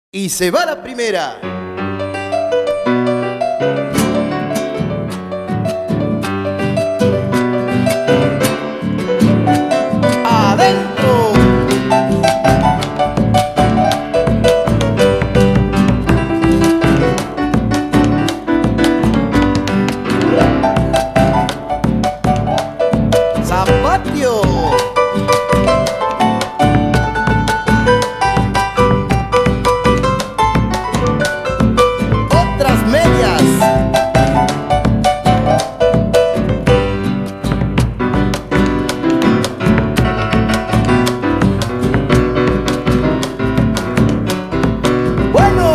Y se va la primera. Adentro. Zapatio. Otras medias. Bueno,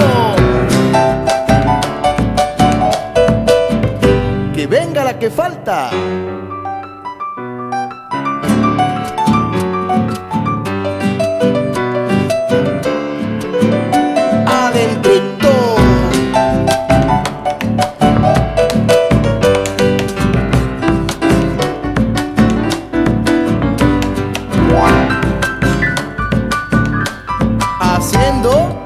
que venga la que falta. Adentrito. Haciendo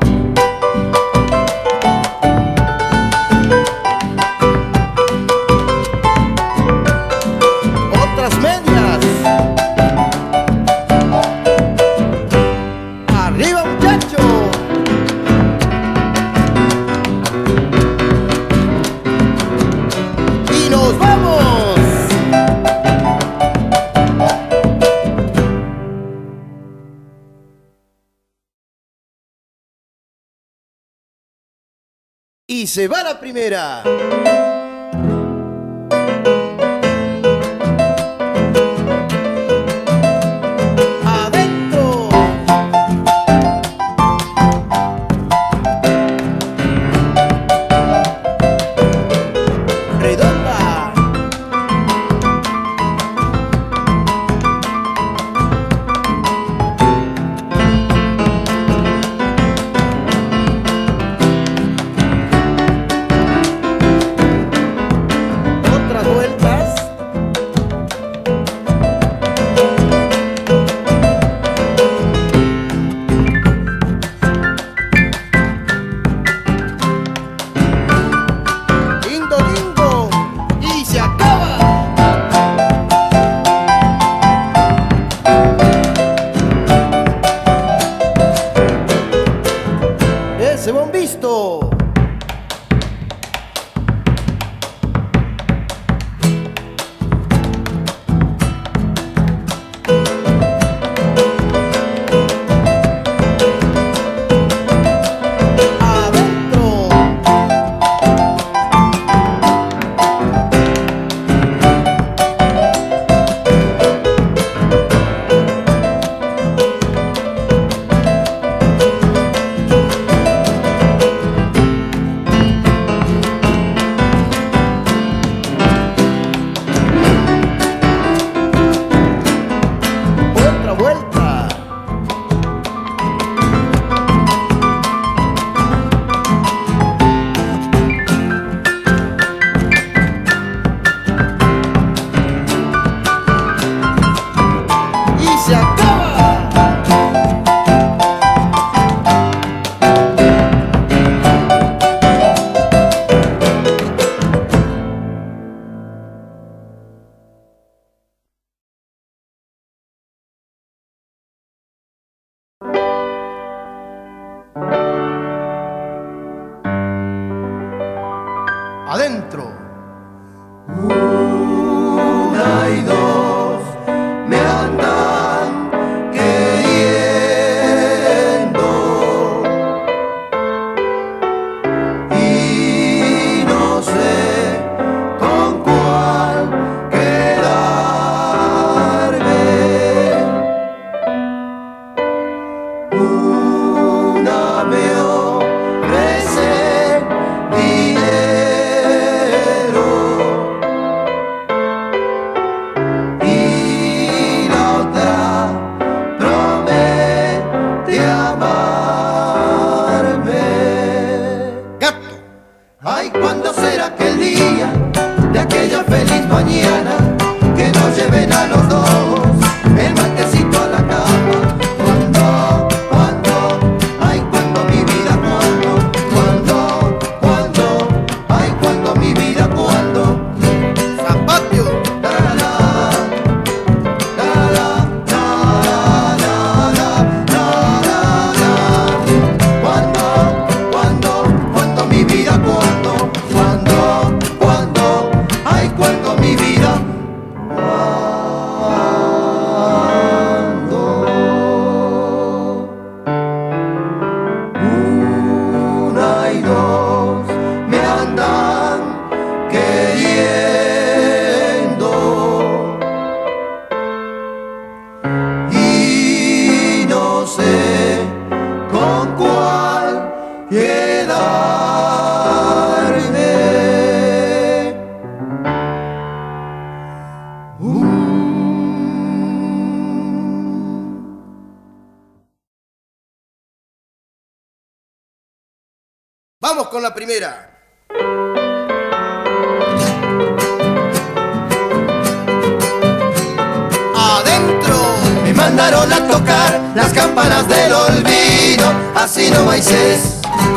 otras medias. Arriba, muchacho. Y nos vamos. Y se va la primera. Adentro. Redonda. Otras vueltas. Lindo, lindo. Y se acaba. Ese buen visto. Adentro. Otra vuelta. Y se acaba. Adentro. Una y dos me andan queriendo y no sé con cuál quedarme. Una me ofrece dinero quedarme. Vamos con la primera. Adentro. Me mandaron a tocar las campanas del olvido, así no maices.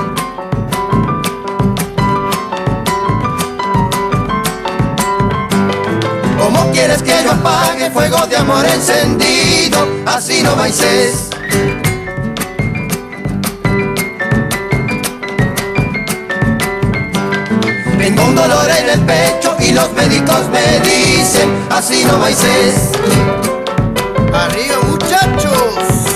¿Cómo quieres que yo apague fuego de amor encendido? Así no maices. Tengo un dolor en el pecho y los médicos me dicen, así no maices. Arriba, muchachos.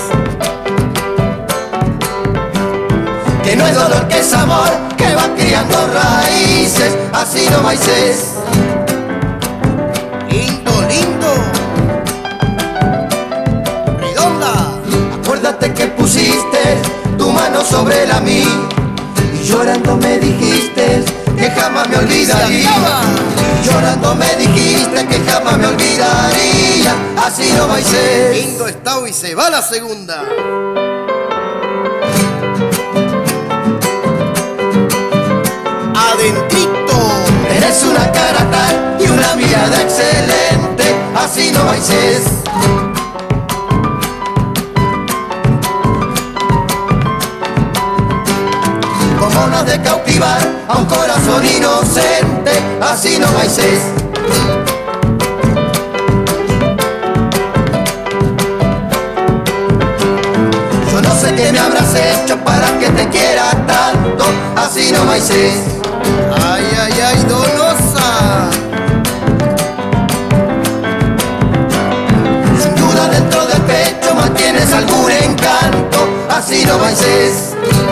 Que no es dolor, que es amor, que va criando raíces, así no maices. Lindo, lindo. Redonda. Acuérdate que pusiste tu mano sobre la mía y llorando me dijiste que jamás me olvidaría. Y llorando me dijiste que jamás me olvidaría, así no maices. Lindo estado y se va la segunda. Adentrito. Eres una cara tal y una mirada excelente, así no maices. Cómo no has de cautivar a un corazón inocente, así no maices. Yo no sé qué me habrás hecho para que te quiera tanto, así no maices. Ay, ay, ay, Donosa. Sin duda dentro del pecho mantienes algún encanto, así no maices.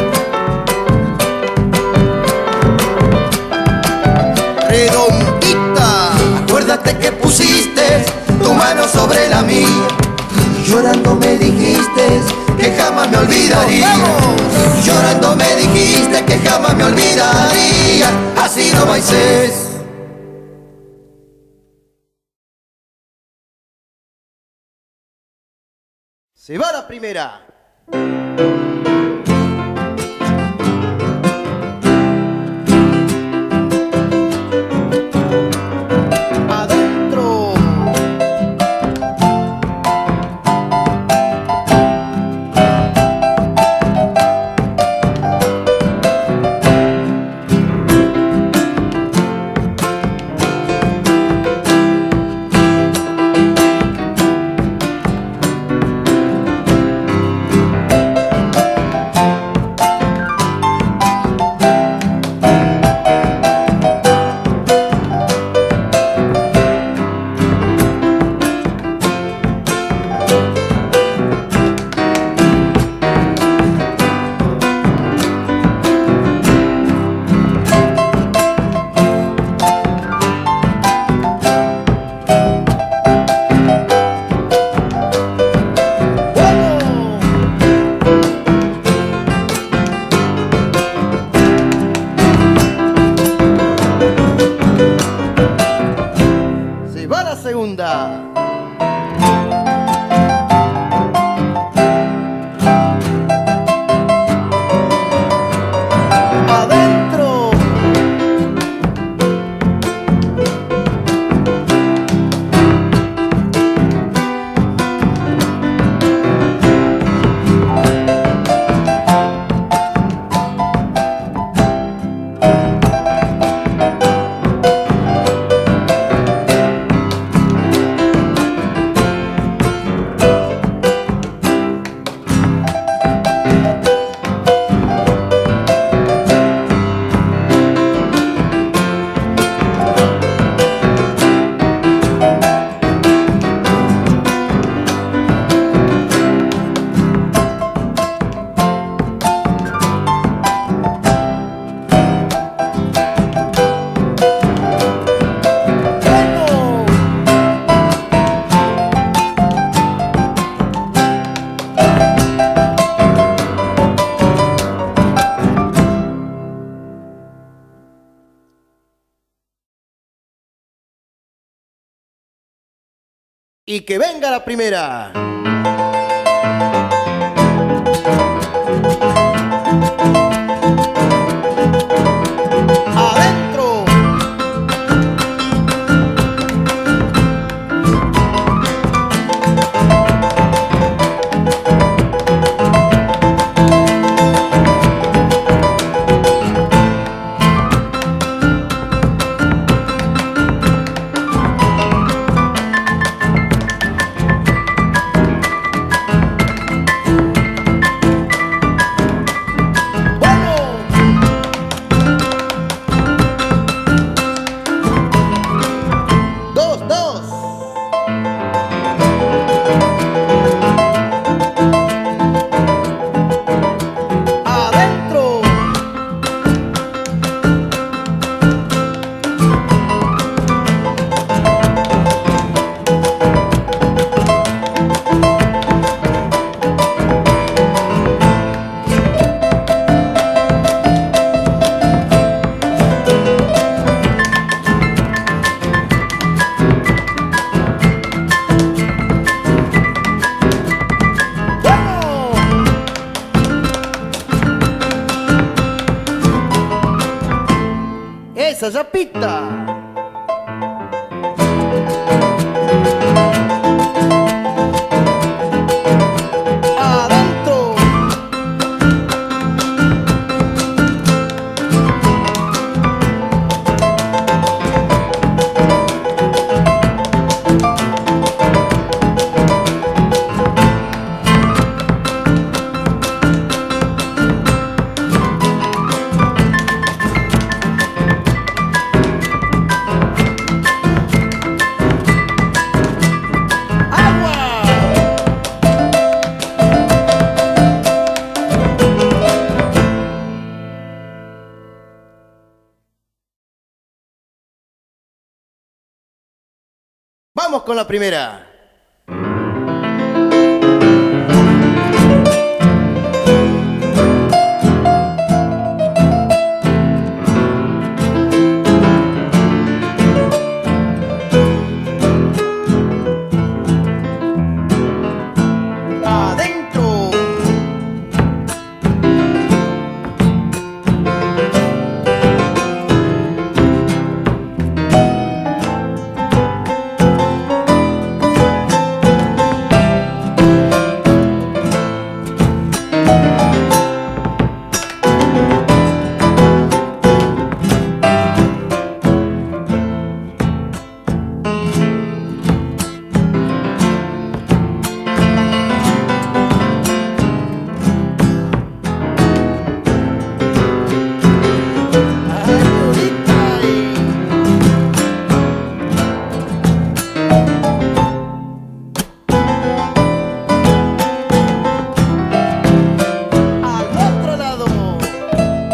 Redondita. Acuérdate que pusiste tu mano sobre la mía y llorando me dijiste que jamás me olvidaría. Y llorando me dijiste que jamás me olvidaría, así no maices. Se va la primera. Adentro. Se va la segunda. Adentro. y que venga la primera. Adentro. Esa zapita. Adentro. Vamos con la primera. Adentro. Al otro lado.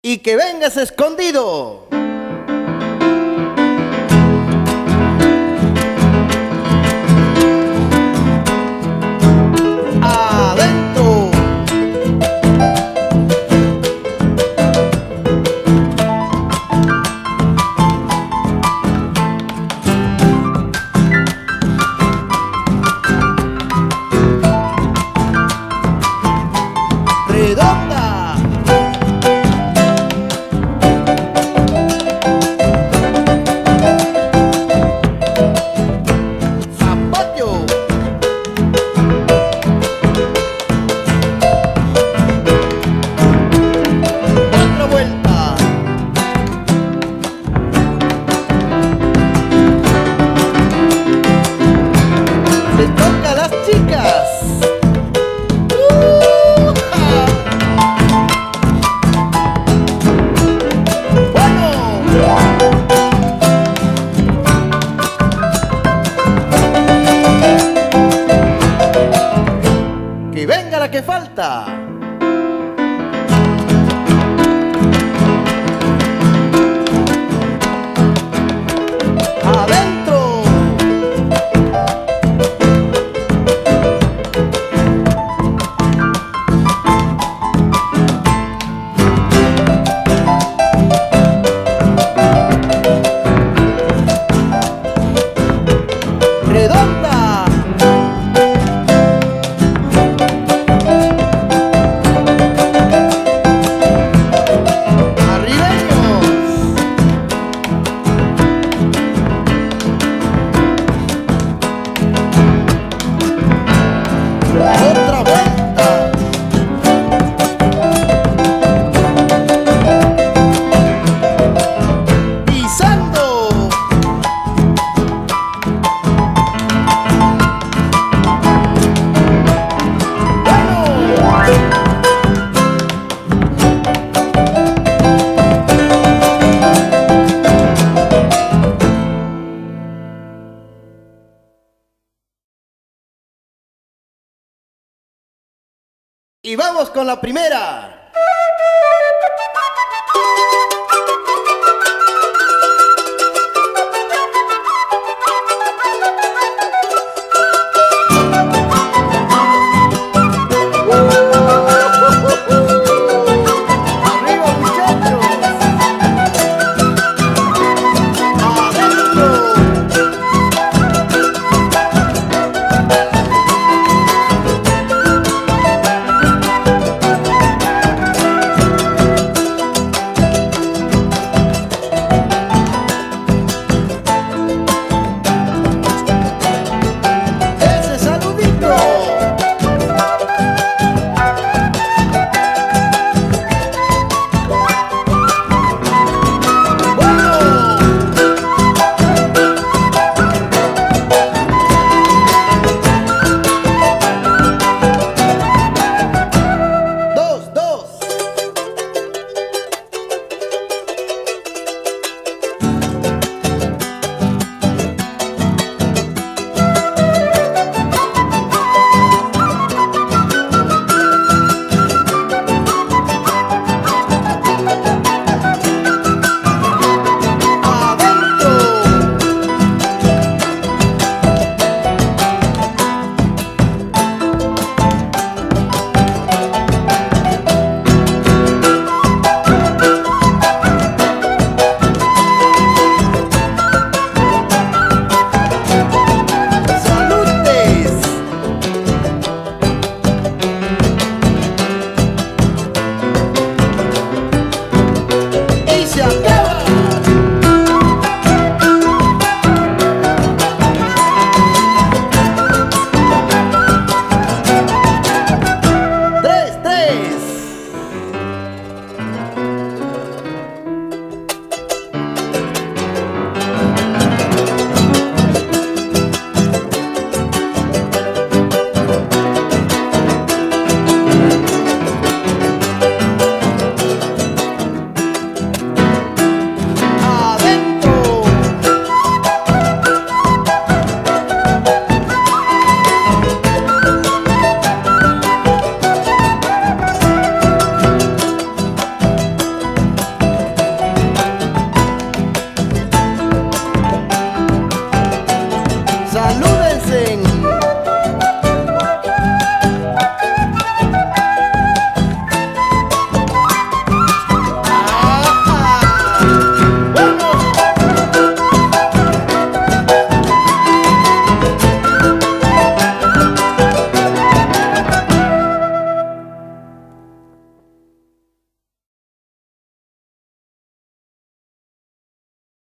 y que vengas escondido. Adentro. Redonda. Zapallo. Otra vuelta. Le toca a las chicas. Que venga la que falta. Adentro. Redonda. Otra vuelta. Pisando. Bueno. Y vamos con la primera. Arriba, muchachos. Adentro.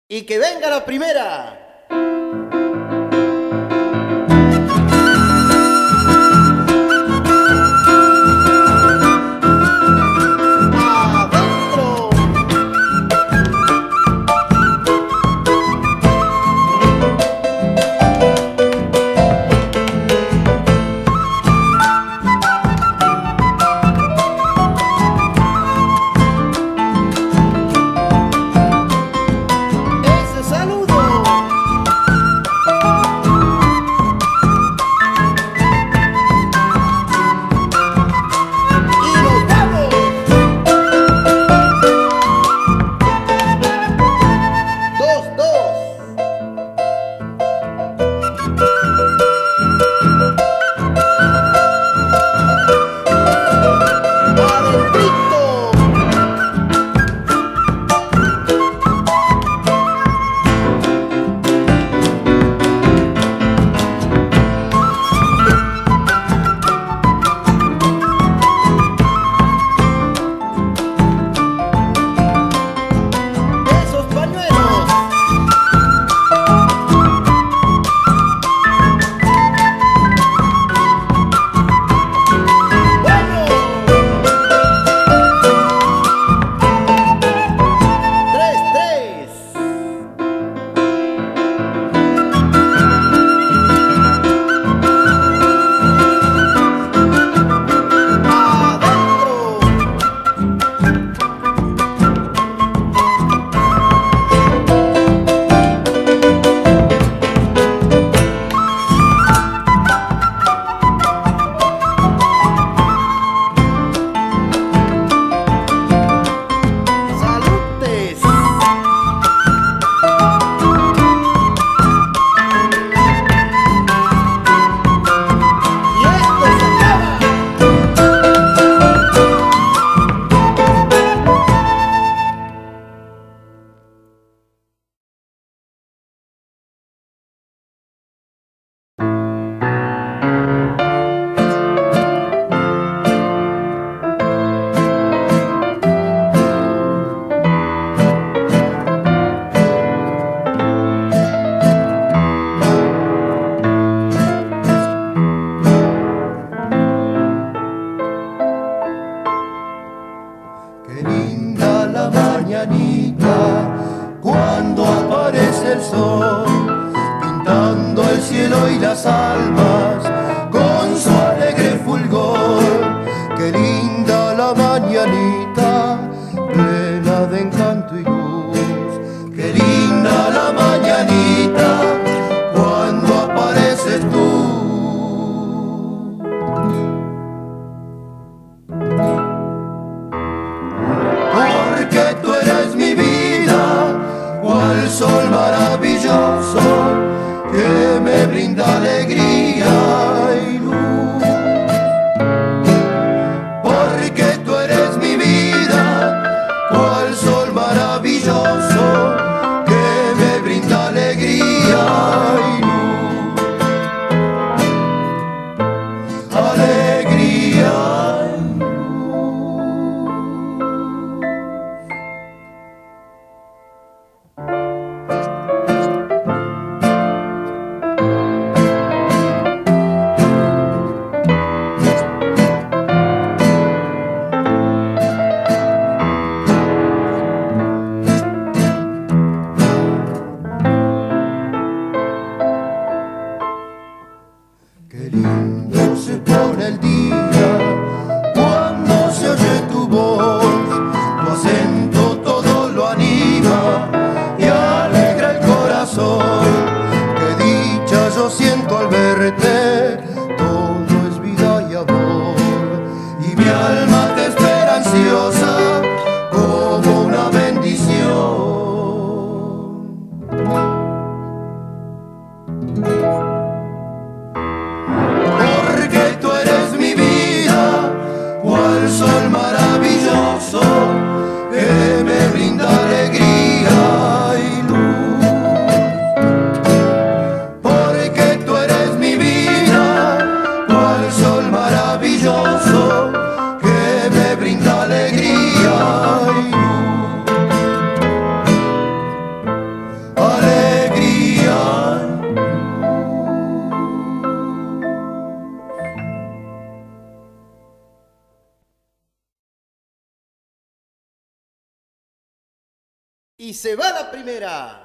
Y que venga la primera. Cuando aparece el sol, pintando el cielo y las almas con su alegre fulgor. Qué linda la mañanita, plena de encanto y luz. Qué linda la mañanita, cuando apareces tú. Porque tú eres mi vida, cual sol maravilloso que me brinda alegría y luz. Porque tú eres mi vida, cual sol maravilloso que me brinda alegría y luz. Alegría. Y se va la primera.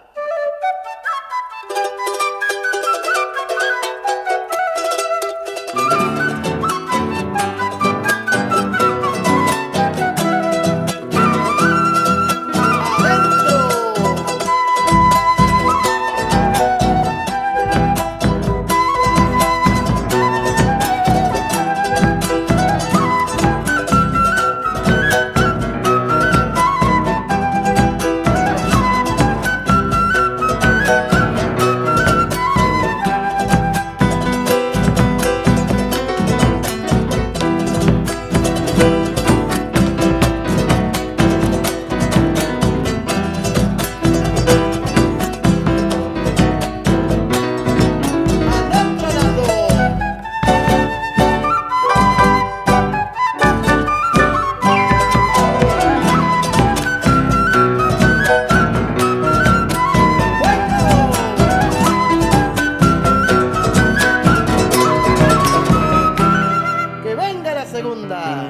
Segunda.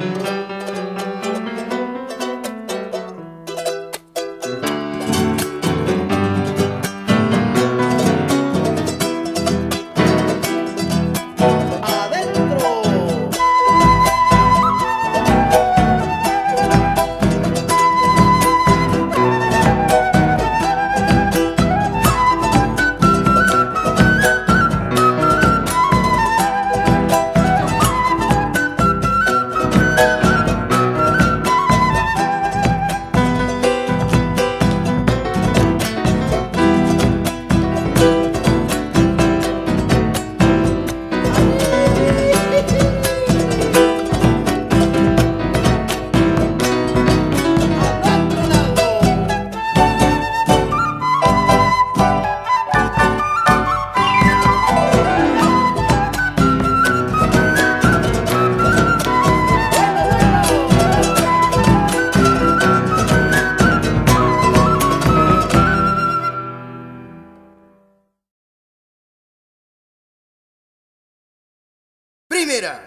Primera.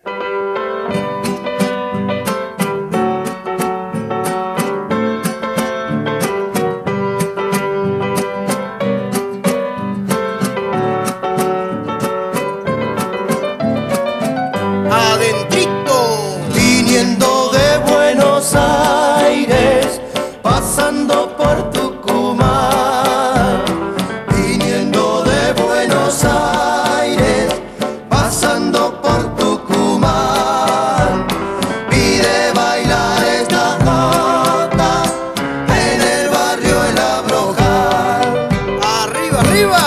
Adentrito. Viniendo de Buenos Aires, pasando por Tucumán. Viniendo de Buenos Aires, pasando por Tucumán, pide bailar esta jota en el barrio El Abrojal. Arriba, arriba.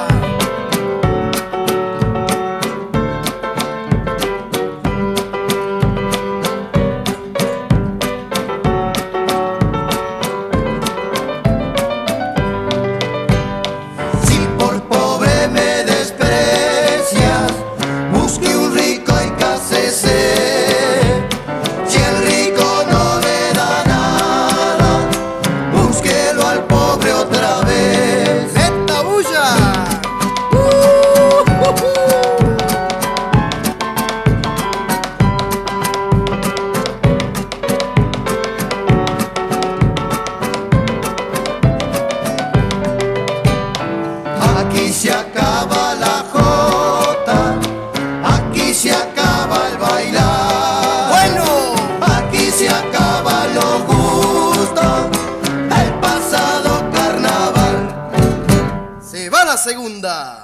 Si por pobre me desprecias, busque un rico y cásese. Si el rico no le da nada, búsquelo al pobre otra vez. ¡Esta bulla! Aquí se acaba la jota, aquí se acaba el bailar. Bueno. Aquí se acaban los gustos, el pasado carnaval. Se va la segunda.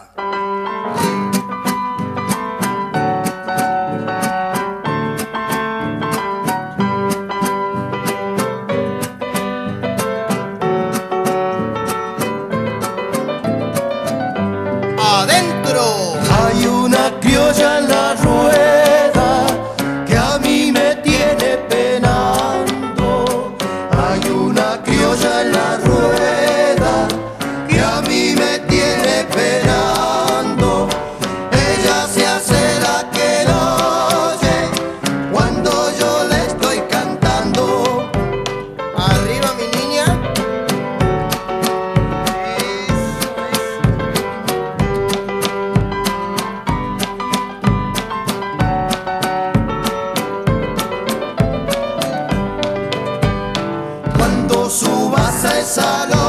Adentro. Hay una criolla en la rueda que a mí me tiene penando. Hay una criolla en la rueda que a mí me tiene penando. bésalo.